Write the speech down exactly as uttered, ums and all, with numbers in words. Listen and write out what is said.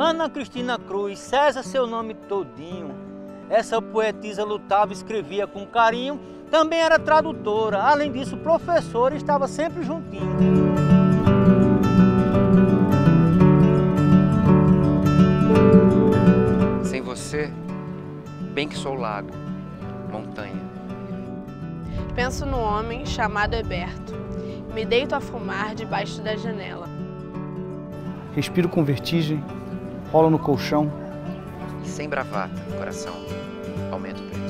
Ana Cristina Cruz, César seu nome todinho. Essa poetisa lutava e escrevia com carinho, também era tradutora, além disso professora, estava sempre juntinho. Sem você, bem que sou lago, montanha. Penso no homem chamado Heberto. Me deito a fumar debaixo da janela. Respiro com vertigem, rolo no colchão. E sem bravata, coração, aumento o peito.